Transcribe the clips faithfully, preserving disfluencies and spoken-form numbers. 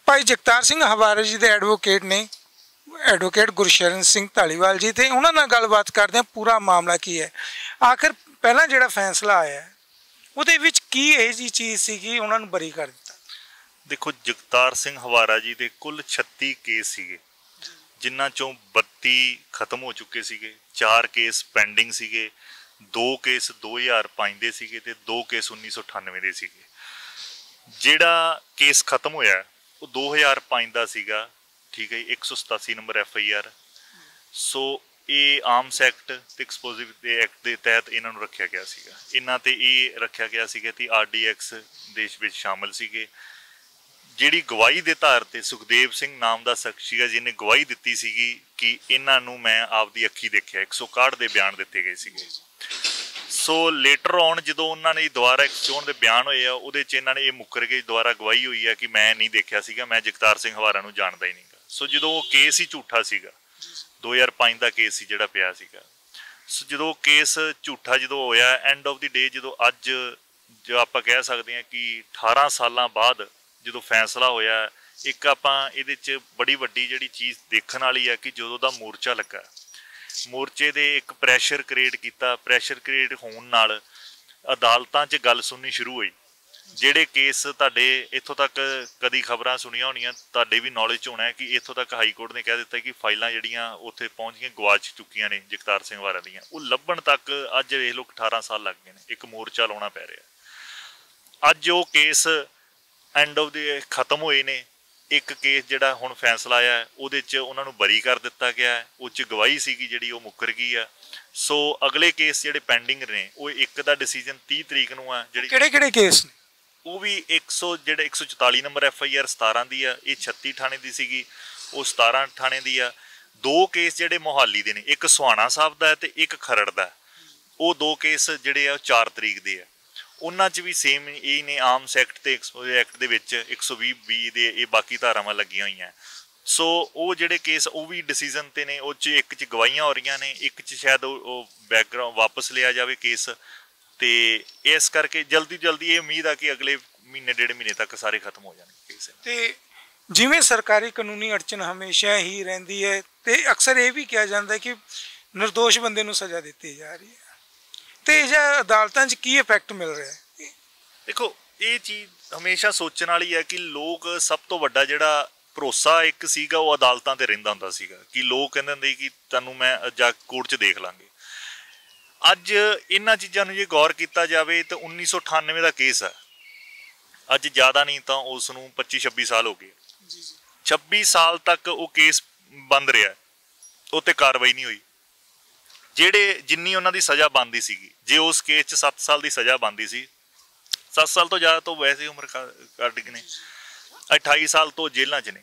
भाई जगतार सिंह हवारा जी के एडवोकेट ने एडवोकेट गुरशरण सिंह धालीवाल जी, तो उन्होंने गलबात करते हैं पूरा मामला की है। आखिर पहला जो फैसला आया वो की यह जी चीज़ सी कि उन्होंने बरी कर दिता? देखो, जगतार सिंह हवारा जी के कुल छत्ती केस सीगे, जिन्हां चों बत्ती खत्म हो चुके सीगे, चार केस पेंडिंग सीगे, दो केस दो हज़ार पाँच दे सीगे ते दो केस उन्नीस सौ अठानवे दे सीगे। जिहड़ा केस खत्म होया वो दो हज़ार पाँच दा सीगा, ठीक है, एक सौ सतासी number F I R. So ये आर्म्स एक्ट ते एक्सप्लोजिव दे एक्ट के तहत इन्हां नूं रखिया गया सीगा। इन्हां ते ये रखिया गया सीगा कि आर डी एक्स देश विच शामिल सीगे। जिहड़ी गवाही दे धार ते सुखदेव सिंह नाम का शख्स है जिन्हें गवाही दी सी कि इन्हां नूं मैं आपदी अखी देखिया, एक सौ इकाहठ के बयान दिते गए सीगे। सो लेटर ऑन जो उन्होंने दोबारा एक चोण के बयान होए आ उहदे च इन्हां ने ये मुकर के दोबारा गवाही हुई है कि मैं नहीं देखिया सीगा, मैं जगतार सिंह हवारा नूं जानदा ही नहीं गा। सो जो वो केस ही झूठा सीगा, दो हज़ार पाँच का केस ही जिहड़ा पिया सीगा। सो जो केस झूठा जो होया एंड ऑफ द डे जो अज जो आप कह सकते हैं कि अठारह साल बाद जो फैसला होया, एक आपां इहदे च बड़ी वड्डी जिहड़ी चीज़ देखण वाली है कि जो दा मोर्चा लगा, मोर्चे दे एक प्रैशर क्रिएट किया। प्रैशर क्रिएट होने नाल अदालतां च गल सुननी शुरू हुई। जिहड़े केस तुहाडे इत्थों तक कदी खबरां सुनिया होणियां, तुहाडे भी नॉलेज होना है कि इत्थों तक हाई कोर्ट ने कह दिता कि फाइलां जिहड़ियां उत्थे पहुँच गईयां, गवाच चुकियां ने जगतार सिंह हवारा दीयां, वो लभण तक अज वेख लो अठारह साल लग गए ने। एक मोर्चा लाउणा पै रिहा। अज वो केस एंड ऑफ द खत्म होए ने। एक केस जिहड़ा हुण फैसला आया उहदे च उन्हां नूं बरी कर दिता गया है, उह च गवाही सीगी जिहड़ी वो मुकर गई है। सो अगले केस जिहड़े पेंडिंग ने वो एक दा डिसीजन तीस तरीक नूं है। जिहड़ी किहड़े किहड़े केस ने? वो भी एक सौ जिहड़े एक सौ चौताली नंबर एफ आई आर सतारह दी है, ये छत्ती थाने दी सीगी, वो सतारह थाने दी है। दो केस जिहड़े मोहाली दे ने, एक सुहाना साहब दा है ते एक खरड़ दा है। वो दो केस जिहड़े आ चार तरीक दे है। उन्हां च भी सेम यही ने, आर्म्स एक्ट ते एक्सप्लोजिव एक्ट दे विच एक सौ भी बी दे ये बाकी धारावां लगियां होईयां। सो वो जिहड़े केस वो भी डिसीजन ते ने, उह च एक च गवाहियां हो रहीआं ने, एक च शायद वो बैकग्राउंड वापस लिया जाए केस। ते इस करके जल्दी जल्दी ये उम्मीद आ कि अगले महीने डेढ़ महीने तक सारे खत्म हो जाएंगे केस। ते जिवें सरकारी कानूनी अड़चन हमेशा ही रहिंदी है ते अक्सर ये भी कहा जाता है कि निर्दोष बंदे नूं सज़ा दी जा रही है, तो यह अदालतां च की इफैक्ट मिल रहा है? देखो, ये चीज़ हमेशा सोचने वाली है कि लोग सब तो वड्डा जिहड़ा भरोसा एक सीगा वो अदालतां ते रहिंदा हुंदा सीगा कि लोग कहंदे हुंदे कि तुहानूं मैं जा कोर्ट च देख लांगे। अज इन्हां चीज़ां नूं जे गौर किया जाए तो उन्नीस सौ अठानवे का केस है, अज ज़्यादा नहीं तो उसनूं पच्ची छब्बी साल हो गए। छब्बी साल तक वो केस बंद रहा, उत्ते कार्रवाई नहीं हुई। ਜਿਹੜੇ जिन्नी उन्होंने सज़ा बनती सी, जे उस केस च सत्त साल की सज़ा बनती सी, सत्त साल तो ज़्यादा तो वैसे उम्र कट गए ने, अठाई साल तो जेलों च ने,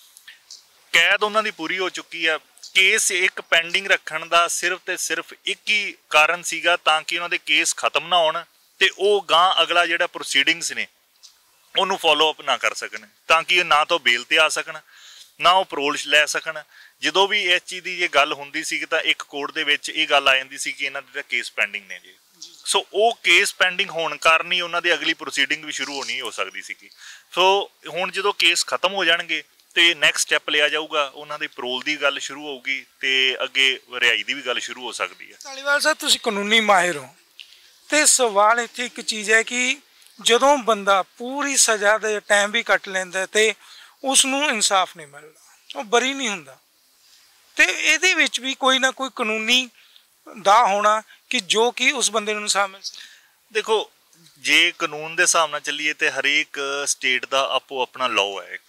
कैद उन्होंने पूरी हो चुकी है। केस एक पेंडिंग रखण का सिर्फ तो सिर्फ एक ही कारण सीगा ताकि उन्होंने केस खत्म ना होण ते वो गां अगला जिहड़ा प्रोसीडिंग्स ने उन्होंने फॉलो अप ना कर सकन, ताकि ना तो बेल ते आ सकन ना वो परोल लै सकन। जो भी इस चीज़ की गल होंदी सी तो एक कोर्ट दे विच ये गल आ जांदी सी कि इन्हां दे केस पेंडिंग ने जी। सो वो केस पेंडिंग होने कारण ही उन्हां दी अगली प्रोसीडिंग भी शुरू होनी हो सकती सी। सो हुण जो केस खत्म हो जाएंगे तो नैक्सट स्टैप लिया जाऊगा, उन्हां दी परोल की गल शुरू होगी तो अगे रिहाई की भी गल शुरू हो सकती है। धालीवाल साहब, तुसीं कानूनी माहिर हो, तो सवाल इत्थे एक चीज़ है कि जदों बंदा पूरी सज़ा दे टाइम भी कट लैंदा तो उसनूं इंसाफ नहीं मिलता, वो बरी नहीं हुंदा, तो ये भी कोई ना कोई कानूनी दा होना कि जो कि उस बंदे नूं इंसाफ मिल सके। देखो, जे कानून के हिसाब नाल चलीए तो हरेक स्टेट का आपो अपना लॉ है। एक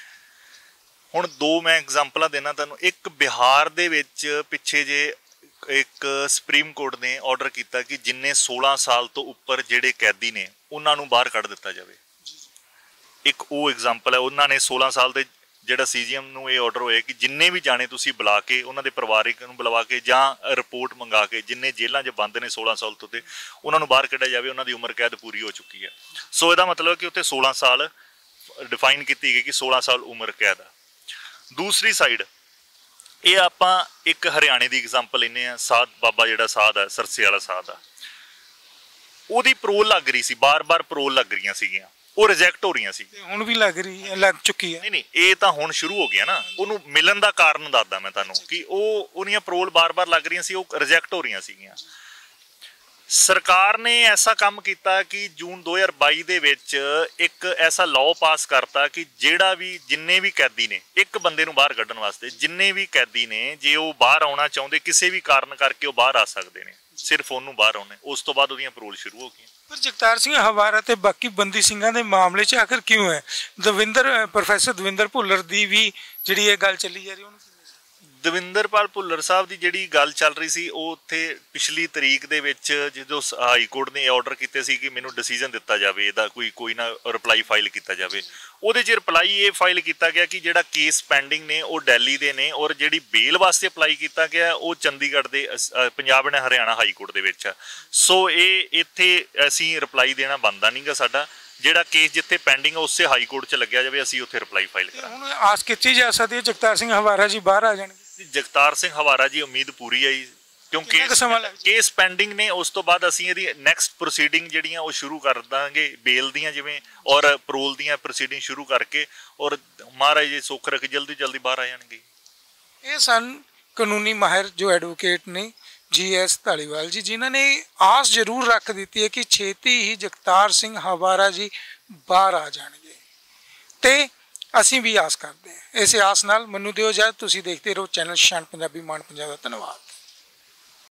हुण दो मैं एग्जाम्पल देना तुहानूं। एक बिहार दे विच पिछे जे एक सुप्रीम कोर्ट ने ऑर्डर किया कि जिन्ने सोलह साल तो उपर जिहड़े कैदी ने उन्हां नूं बाहर कढ दिता जाए। एक वो एग्जाम्पल है, उन्होंने सोलह साल के जिहड़ा सी जी एम नूं ये ऑर्डर होया कि जिन्ने भी जाने तुसीं बुला के उन्होंने परिवारिक नूं बुलवा के जां रिपोर्ट मंगा के जिन्ने जेलों च बंद ने सोलह साल तो ते उन्होंने बाहर कढ़िया जाए, उन्होंने उम्र कैद पूरी हो चुकी है। सो इसदा मतलब कि उत्थे सोलह साल डिफाइन की गई कि सोलह साल उम्र कैद है। दूसरी साइड ये आपां एक हरियाणे की एग्जाम्पल लेने आ, साध बाबा जिहड़ा साध है सरसे वाला साध है, ਉਹਦੀ ਪਰੋਲ ਲੱਗ ਰਹੀ ਸੀ, ਬਾਰ-ਬਾਰ ਪਰੋਲ ਲੱਗ ਰਹੀਆਂ ਸੀਗੀਆਂ। ਉਹ ਰਿਜੈਕਟ ਹੋ ਰਹੀਆਂ ਸੀ। ਹੁਣ ਵੀ ਲੱਗ ਰਹੀ ਹੈ, ਲੱਗ ਚੁੱਕੀ ਹੈ। ਨਹੀਂ ਨਹੀਂ, ਇਹ ਤਾਂ ਹੁਣ ਸ਼ੁਰੂ ਹੋ ਗਿਆ ਨਾ। ਉਹਨੂੰ ਮਿਲਣ ਦਾ ਕਾਰਨ ਦੱਸਦਾ ਮੈਂ ਤੁਹਾਨੂੰ ਕਿ ਉਹ ਉਹਦੀਆਂ ਪਰੋਲ ਬਾਰ-ਬਾਰ ਲੱਗ ਰਹੀਆਂ ਸੀ, ਉਹ ਰਿਜੈਕਟ ਹੋ ਰਹੀਆਂ ਸੀਗੀਆਂ। ਸਰਕਾਰ ਨੇ ਐਸਾ ਕੰਮ ਕੀਤਾ ਕਿ ਜੂਨ ਦੋ ਹਜ਼ਾਰ ਬਾਈ ਦੇ ਵਿੱਚ ਇੱਕ ਐਸਾ ਲਾਅ ਪਾਸ ਕਰਤਾ ਕਿ ਜਿਹੜਾ ਵੀ ਜਿੰਨੇ ਵੀ ਕੈਦੀ ਨੇ, ਇੱਕ ਬੰਦੇ ਨੂੰ ਬਾਹਰ ਕੱਢਣ ਵਾਸਤੇ ਜਿੰਨੇ ਵੀ ਕੈਦੀ ਨੇ, ਜੇ ਉਹ ਬਾਹਰ ਆਉਣਾ ਚਾਹੁੰਦੇ ਕਿਸੇ ਵੀ ਕਾਰਨ ਕਰਕੇ ਉਹ ਬਾਹਰ ਆ ਸਕਦੇ ਨੇ, ਸਿਰਫ ਉਹਨੂੰ ਬਾਹਰ ਆਉਣਾ। ਉਸ ਤੋਂ ਬਾਅਦ ਉਹਦੀਆਂ ਪਰੋਲ ਸ਼ੁਰੂ ਹੋ ਗਈਆਂ। ਪਰ ਜਗਤਾਰ ਸਿੰਘ ਹਵਾਰਾ ਤੇ ਬਾਕੀ ਬੰਦੀ ਸਿੰਘਾਂ ਦੇ ਮਾਮਲੇ 'ਚ ਆਖਰ ਕਿਉਂ ਹੈ? ਦਵਿੰਦਰ ਪ੍ਰੋਫੈਸਰ ਦਵਿੰਦਰ ਭੁੱਲਰ ਦੀ ਵੀ ਜਿਹੜੀ ਇਹ ਗੱਲ ਚੱਲੀ ਜਾ ਰਹੀ, ਉਹਨੂੰ ਦਵਿੰਦਰਪਾਲ ਭੁੱਲਰ ਸਾਹਿਬ ਦੀ ਜਿਹੜੀ ਗੱਲ ਚੱਲ ਰਹੀ ਸੀ, ਉਹ ਉੱਥੇ ਪਿਛਲੀ ਤਰੀਕ ਦੇ ਵਿੱਚ ਜਦੋਂ ਹਾਈ ਕੋਰਟ ਨੇ ਆਰਡਰ ਕੀਤੇ ਸੀ ਕਿ ਮੈਨੂੰ ਡਿਸੀਜਨ ਦਿੱਤਾ ਜਾਵੇ, ਇਹਦਾ ਕੋਈ ਕੋਈ ਨਾ ਰਿਪਲਾਈ ਫਾਈਲ ਕੀਤਾ ਜਾਵੇ, ਉਹਦੇ 'ਚ ਰਿਪਲਾਈ ਇਹ ਫਾਈਲ ਕੀਤਾ ਗਿਆ ਕਿ ਜਿਹੜਾ ਕੇਸ ਪੈਂਡਿੰਗ ਨੇ ਉਹ ਦਿੱਲੀ ਦੇ ਨੇ, ਔਰ ਜਿਹੜੀ ਬੇਲ ਵਾਸਤੇ ਅਪਲਾਈ ਕੀਤਾ ਗਿਆ ਉਹ ਚੰਡੀਗੜ੍ਹ ਦੇ Punjab and Haryana high court ਦੇ ਵਿੱਚ ਆ। ਸੋ ਇਹ ਇੱਥੇ ਅਸੀਂ ਰਿਪਲਾਈ ਦੇਣਾ ਬਣਦਾ ਨਹੀਂਗਾ ਸਾਡਾ। ਜਿਹੜਾ ਕੇਸ ਜਿੱਥੇ ਪੈਂਡਿੰਗ ਆ ਉਸੇ ਹਾਈ ਕੋਰਟ 'ਚ ਲੱਗਿਆ ਜਾਵੇ, ਅਸੀਂ ਉੱਥੇ ਰਿਪਲਾਈ ਫਾਈਲ ਕਰਾਂਗੇ। ਹੁਣ ਆਸ ਕੀਤੀ ਜਾ ਸਕਦੀ ਹੈ ਜਗਤਾਰ ਸਿੰਘ ਹਵਾਰਾ ਜੀ ਬਾਹਰ ਆ ਜਾਣਗੇ? ਜਗਤਾਰ ਸਿੰਘ ਹਵਾਰਾ ਜੀ ਉਮੀਦ ਪੂਰੀ ਹੈ ਜੀ, ਕਿਉਂਕਿ ਕੇਸ ਪੈਂਡਿੰਗ ਨੇ। ਉਸ ਤੋਂ ਬਾਅਦ ਅਸੀਂ ਇਹਦੀ ਨੈਕਸਟ ਪ੍ਰੋਸੀਡਿੰਗ ਜਿਹੜੀਆਂ ਉਹ ਸ਼ੁਰੂ ਕਰ ਦਾਂਗੇ, ਬੇਲ ਦੀਆਂ ਜਿਵੇਂ ਔਰ ਪਰੋਲ ਦੀਆਂ ਪ੍ਰੋਸੀਡਿੰਗ ਸ਼ੁਰੂ ਕਰਕੇ, ਔਰ ਮਹਾਰਾਜ ਜੀ ਸੁੱਖ ਰੱਖ ਜਲਦੀ ਜਲਦੀ ਬਾਹਰ ਆ ਜਾਣਗੇ। ਇਹ ਸਨ ਕਾਨੂੰਨੀ ਮਾਹਿਰ ਜੋ ਐਡਵੋਕੇਟ ਨੇ ਜੀ ਐਸ ਧਾਲੀਵਾਲ ਜੀ, ਜਿਨ੍ਹਾਂ ਨੇ ਆਸ ਜ਼ਰੂਰ ਰੱਖ ਦਿੱਤੀ ਹੈ ਕਿ ਛੇਤੀ ਹੀ ਜਗਤਾਰ ਸਿੰਘ ਹਵਾਰਾ ਜੀ ਬਾਹਰ ਆ ਜਾਣਗੇ, ਤੇ ਅਸੀਂ ਵੀ ਆਸ ਕਰਦੇ ਹਾਂ। ਇਸੇ ਆਸ ਨਾਲ ਮੈਨੂੰ ਦਿਓ ਇਜਾਜ਼ਤ। ਤੁਸੀਂ ਦੇਖਦੇ ਰਹੋ ਚੈਨਲ ਸ਼ਾਨ ਪੰਜਾਬੀ, ਮਾਣ ਪੰਜਾਬ ਦਾ। ਧੰਨਵਾਦ।